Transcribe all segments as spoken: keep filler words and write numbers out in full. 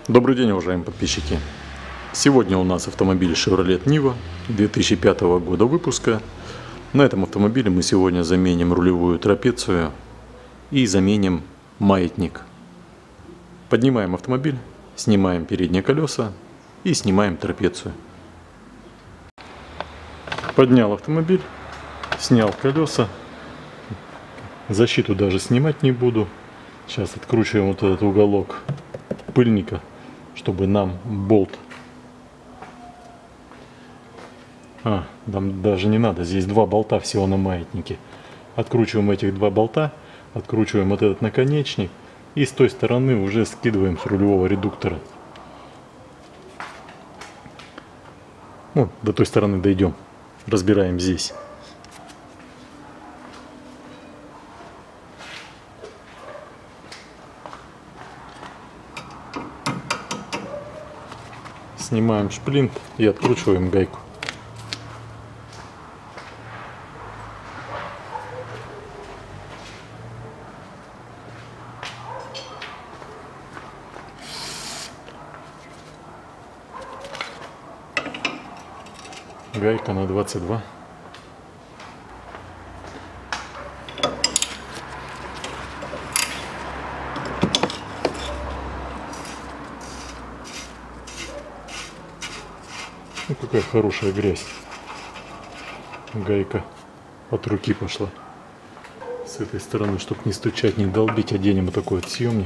Добрый день, уважаемые подписчики! Сегодня у нас автомобиль Chevrolet Niva две тысячи пятого года выпуска. На этом автомобиле мы сегодня заменим рулевую трапецию и заменим маятник. Поднимаем автомобиль, снимаем передние колеса и снимаем трапецию. Поднял автомобиль, снял колеса. Защиту даже снимать не буду. Сейчас откручиваем вот этот уголок пыльника, чтобы нам болт. А, нам даже не надо, здесь два болта всего на маятнике. Откручиваем этих два болта, откручиваем вот этот наконечник и с той стороны уже скидываем с рулевого редуктора. Ну, до той стороны дойдем, разбираем здесь. Снимаем шплинт и откручиваем гайку. Гайка на двадцать два. Ну, какая хорошая грязь. Гайка от руки пошла. С этой стороны, чтобы не стучать, не долбить, оденем вот такой вот съемник.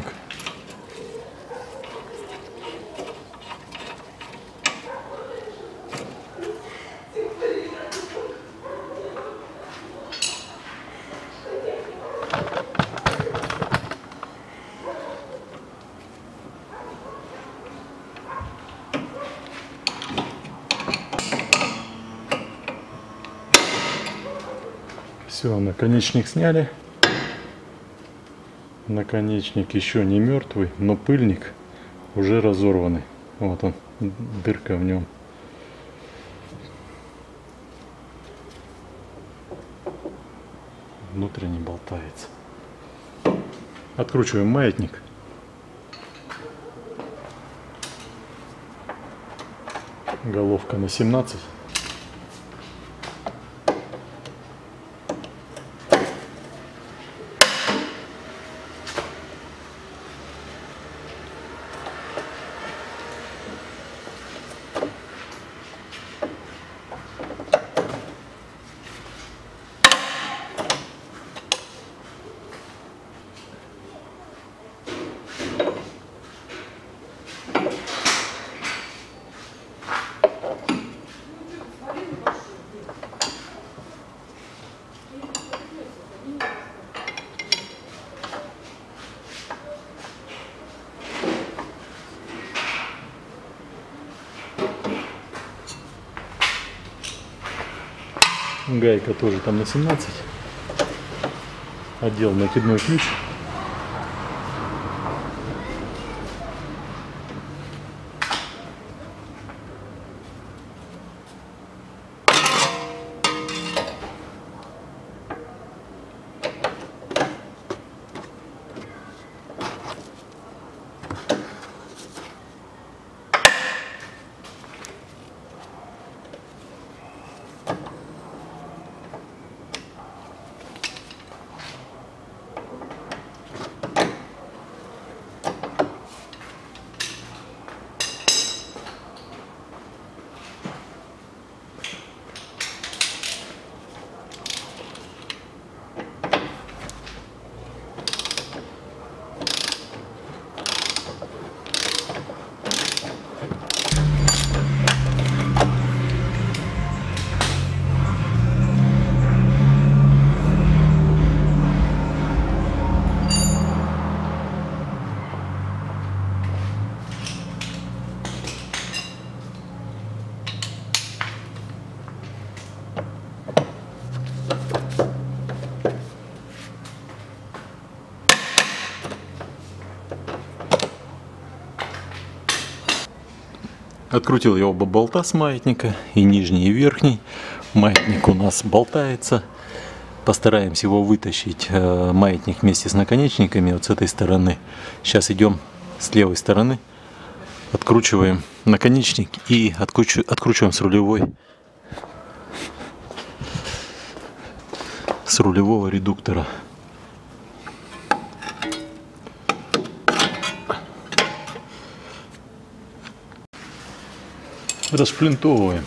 Все, наконечник сняли. Наконечник еще не мертвый, но пыльник уже разорванный. Вот он, дырка в нем. Внутренне болтается. Откручиваем маятник. Головка на семнадцать. Гайка тоже там на семнадцать. Одел накидной ключ. Открутил я оба болта с маятника, и нижний, и верхний. Маятник у нас болтается. Постараемся его вытащить, маятник вместе с наконечниками вот с этой стороны. Сейчас идем с левой стороны. Откручиваем наконечник и откручиваем с рулевой, с рулевого редуктора. Расплинтовываем.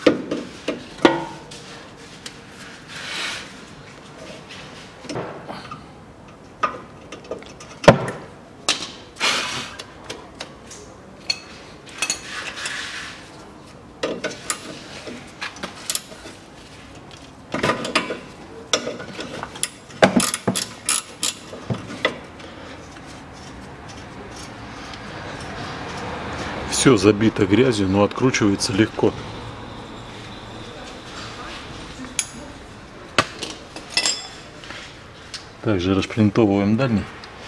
Все забито грязью, но откручивается легко. Также расплинтовываем дальний.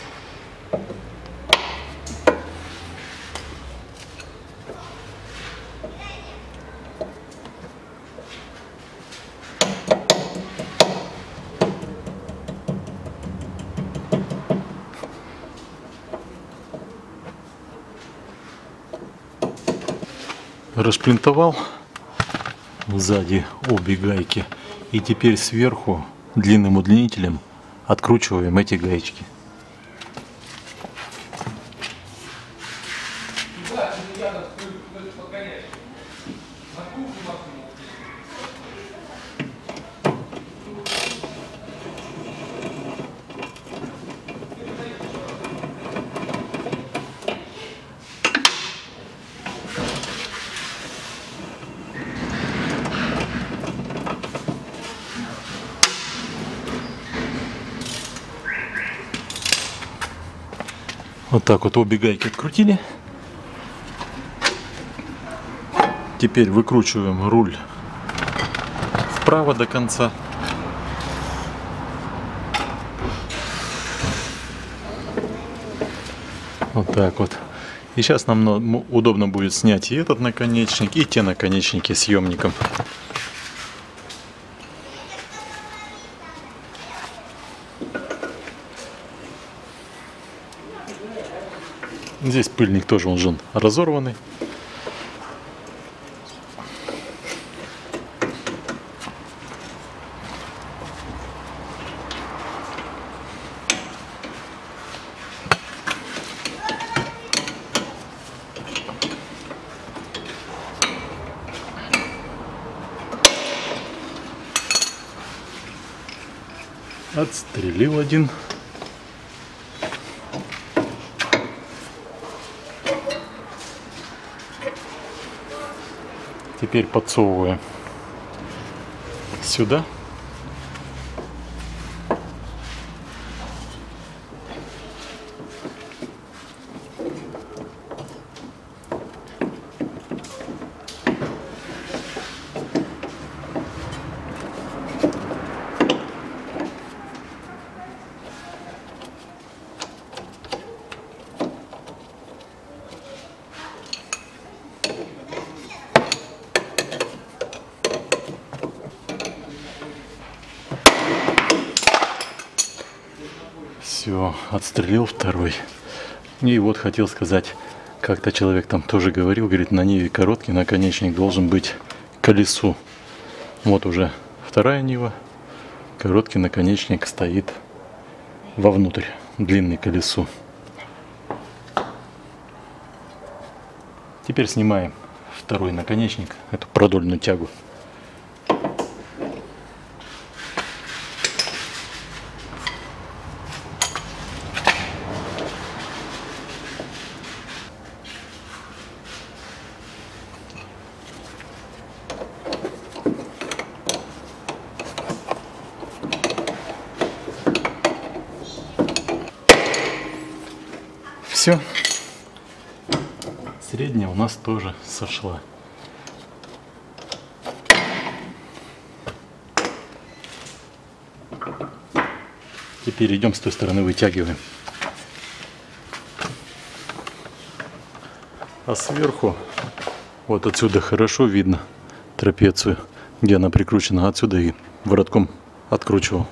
Расплинтовал сзади обе гайки, и теперь сверху длинным удлинителем откручиваем эти гаечки. Вот так вот обе гайки открутили. Теперь выкручиваем руль вправо до конца. Вот так вот. И сейчас нам удобно будет снять и этот наконечник, и те наконечники съемником. Здесь пыльник тоже уже разорванный. Отстрелил один. Теперь подсовываем сюда. Все, отстрелил второй. И вот хотел сказать, как-то человек там тоже говорил, говорит, на Ниве короткий наконечник должен быть к колесу. Вот уже вторая Нива, короткий наконечник стоит вовнутрь, длинный к колесу. Теперь снимаем второй наконечник, эту продольную тягу. Все. Средняя у нас тоже сошла. Теперь идем с той стороны, вытягиваем. А сверху, вот отсюда хорошо видно трапецию, где она прикручена. Отсюда и воротком откручивал.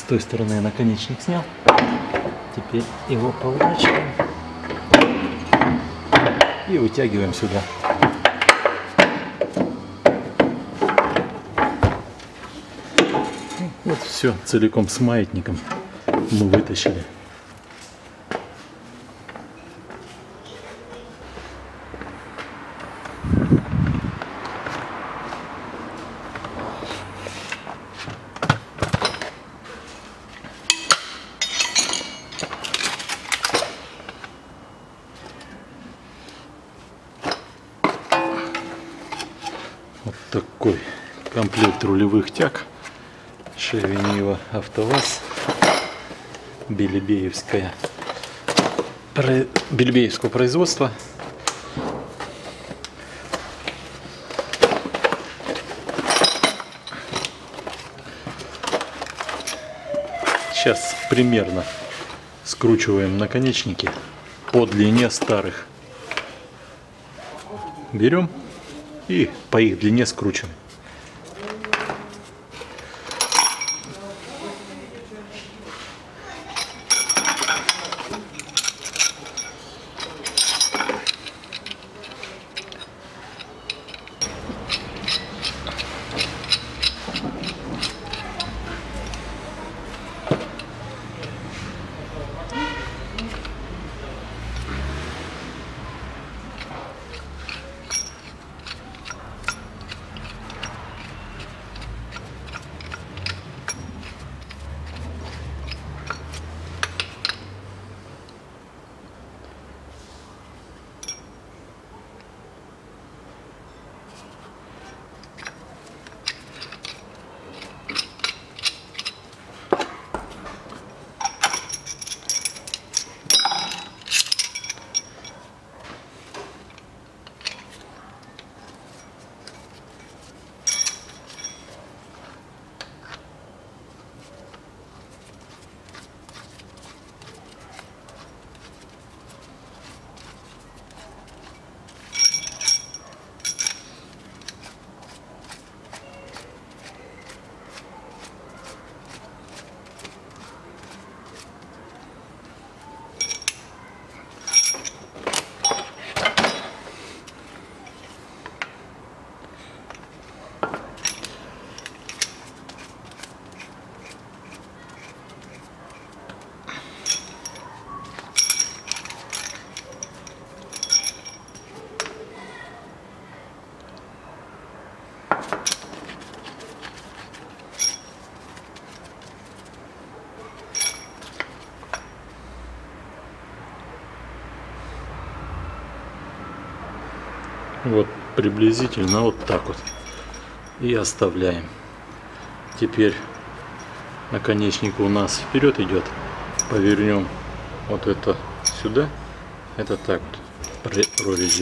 той стороны я наконечник снял. Теперь его поворачиваем и вытягиваем сюда. Вот все целиком с маятником мы вытащили. Вот такой комплект рулевых тяг. Шевинива АвтоВАЗ. Белебеевская. Про... Белебеевского производства. Сейчас примерно скручиваем наконечники по длине старых. Берем и по их длине скручиваем. Вот приблизительно вот так вот. И оставляем. Теперь наконечник у нас вперед идет. Повернем вот это сюда. Это так вот прорезью.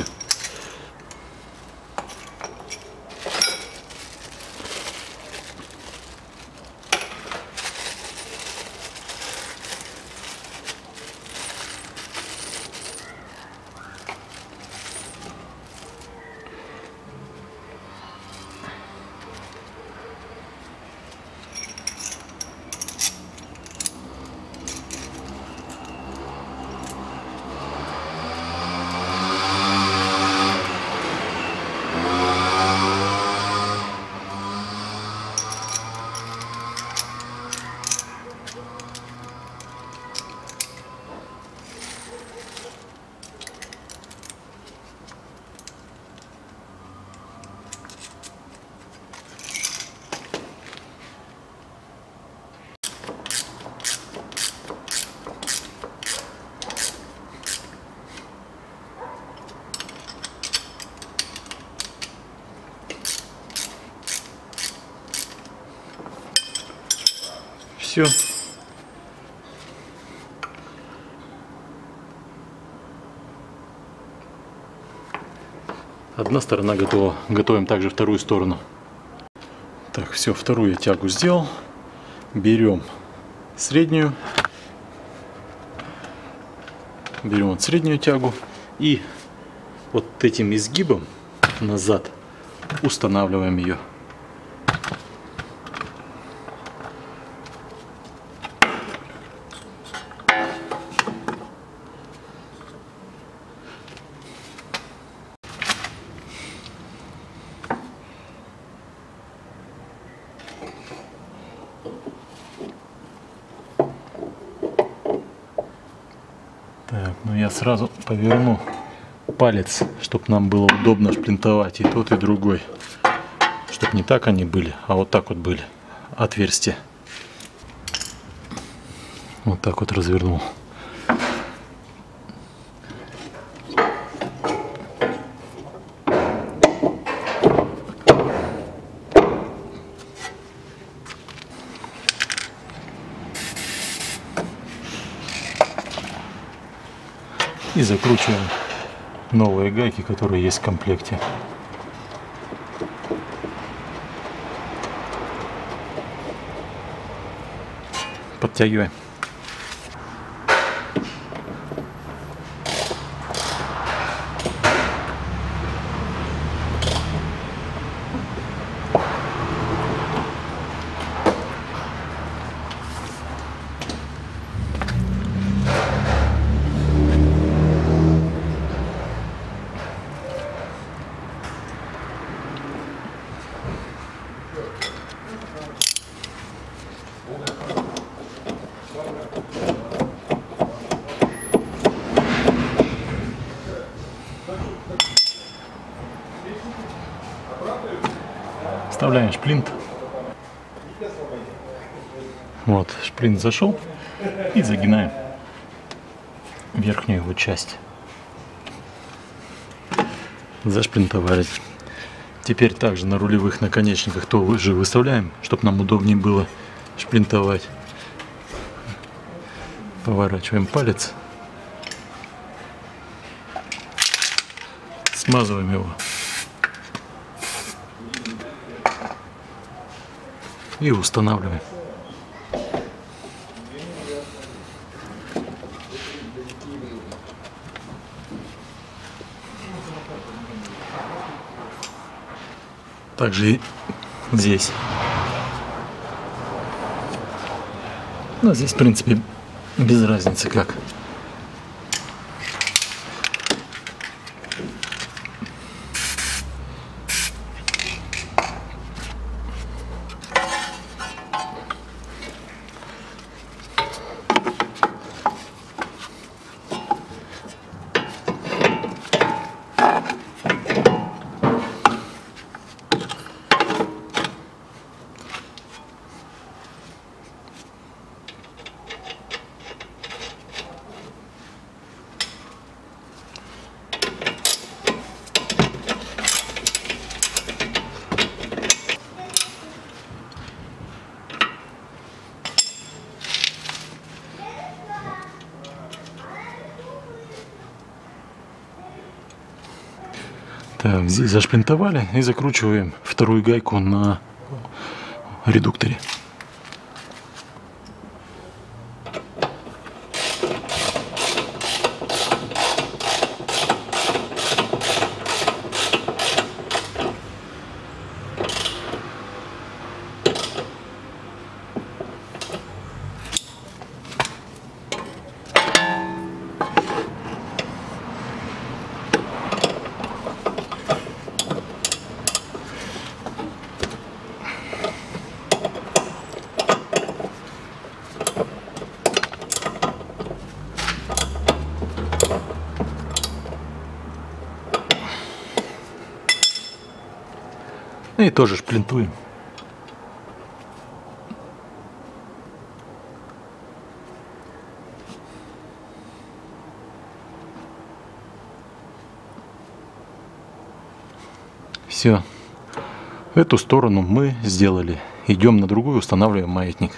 Все. Одна сторона готова. Готовим также вторую сторону. Так, все, вторую я тягу сделал. Берем среднюю. Берем вот среднюю тягу и вот этим изгибом назад устанавливаем ее. Так, ну я сразу поверну палец, чтобы нам было удобно шплинтовать и тот, и другой. Чтобы не так они были, а вот так вот были отверстия. Вот так вот развернул. И закручиваем новые гайки, которые есть в комплекте. Подтягиваем. Вставляем шплинт. Вот, шплинт зашел. И загинаем верхнюю его часть. Зашплинтовали. Теперь также на рулевых наконечниках тоже выставляем, чтобы нам удобнее было шплинтовать. Поворачиваем палец. Смазываем его. И устанавливаем. Также и здесь. Ну, здесь, в принципе, без разницы как. Так, здесь зашплинтовали и закручиваем вторую гайку на редукторе. И тоже шплинтуем. Все. Эту сторону мы сделали. Идем на другую, устанавливаем маятник.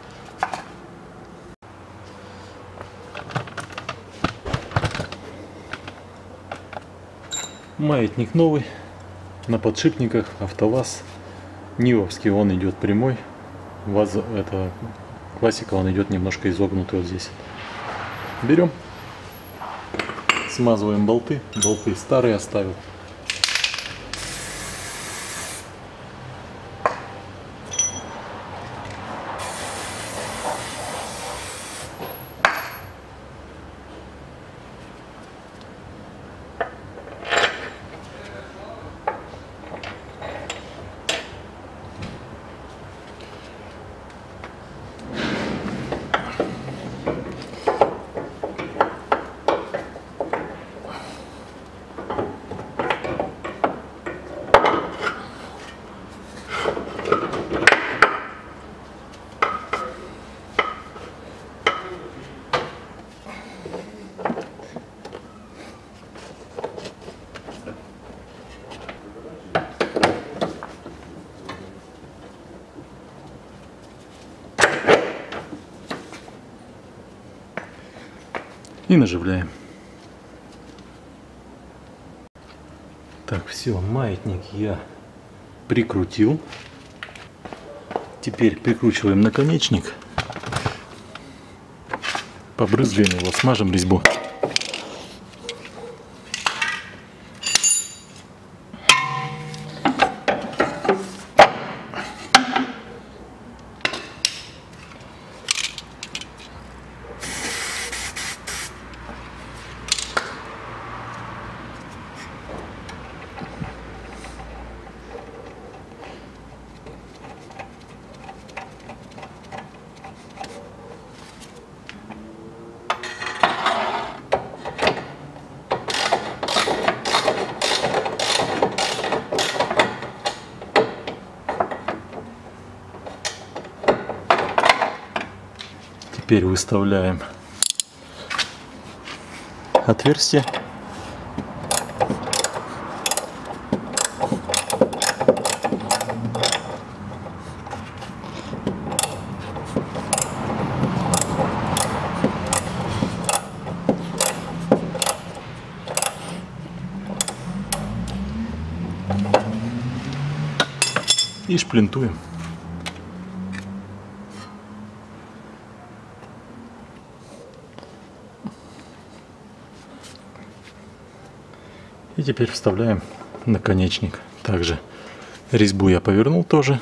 Маятник новый. На подшипниках АвтоВАЗ Нивовский, он идет прямой. ВАЗ, это классика, он идет немножко изогнутый вот здесь. Берем, смазываем болты. Болты старые оставил. И наживляем. Так, все, маятник я прикрутил. Теперь прикручиваем наконечник. Побрызгаем его, смажем резьбу. Теперь выставляем отверстие. И шплинтуем. И теперь вставляем наконечник. Также резьбу я повернул тоже.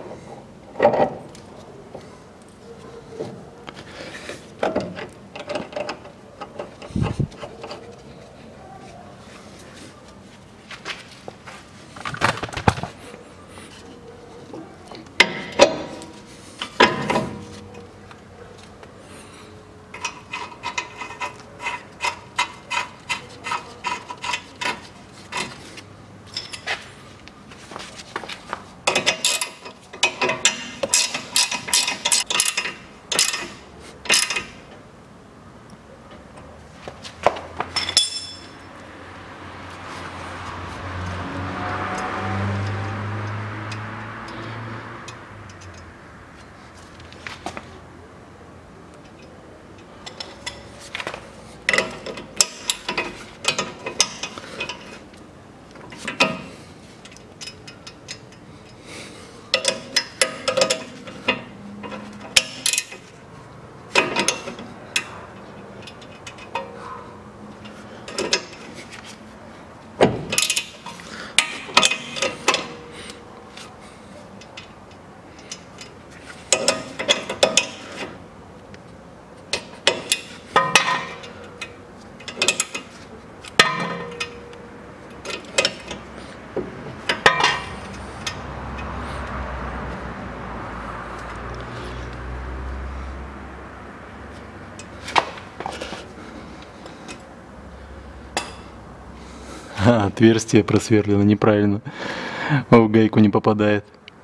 А, отверстие просверлено неправильно, в гайку не попадает.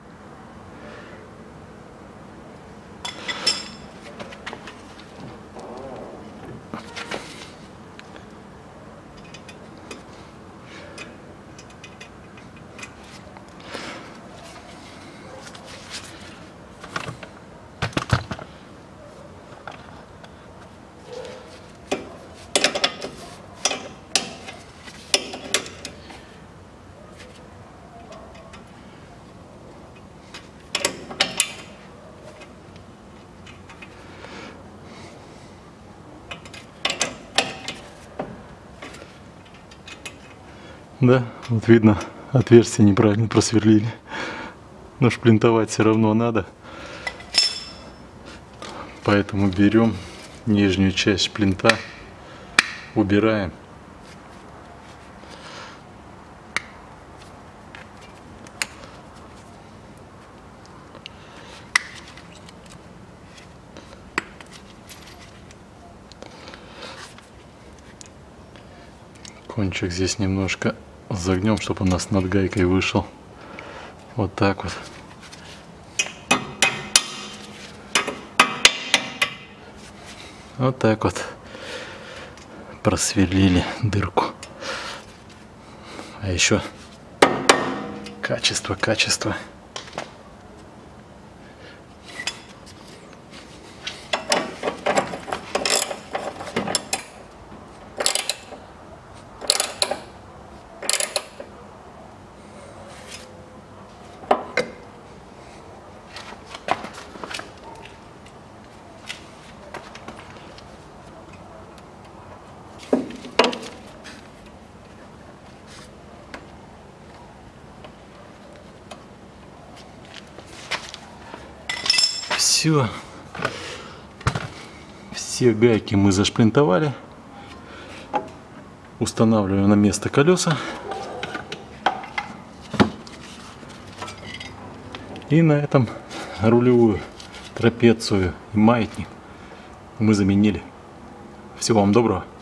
Да, вот видно, отверстие неправильно просверлили. Но шплинтовать все равно надо. Поэтому берем нижнюю часть шплинта, убираем. Кончик здесь немножко загнем, чтобы у нас над гайкой вышел. Вот так вот. Вот так вот просверлили дырку. А еще качество, качество. все. Все гайки мы зашплинтовали. Устанавливаем на место колеса. И на этом рулевую трапецию и маятник мы заменили. Всего вам доброго.